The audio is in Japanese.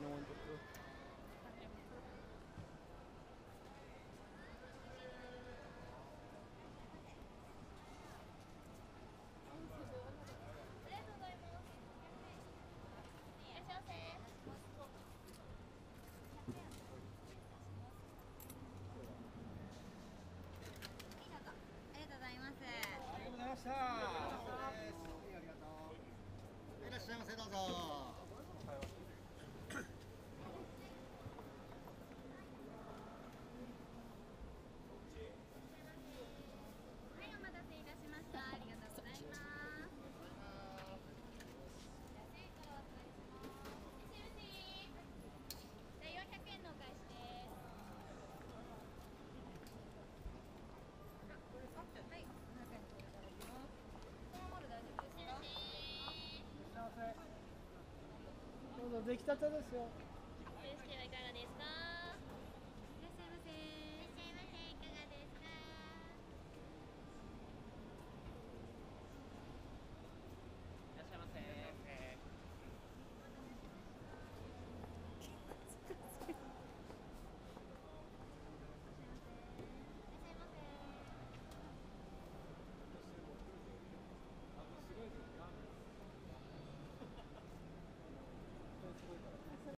の温度。 ありがとうございます。 ありがとうございました。ありがとう。いらっしゃいませ、どうぞ。 はい、お待たせいたしました。ありがとうございます。じゃあ、セイトをお返しします。いらっしゃいませ。じゃあ、400円のお返しです。これ3点。はい、500円いただきます。このままで大丈夫ですか？ どうぞ、出来たてですよ。